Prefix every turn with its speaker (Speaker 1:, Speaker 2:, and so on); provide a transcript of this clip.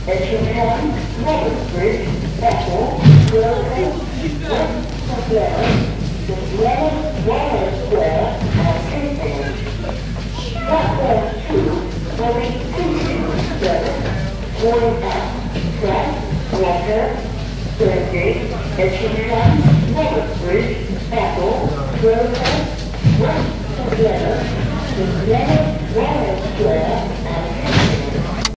Speaker 1: Infomat, Peberdy, Hastings, West Tunbridge Wells, and Hastings. Platform 2 will be continuous service going up from Water, Peberdy, Infomat, Peberdy, Hastings, West Tunbridge Wells,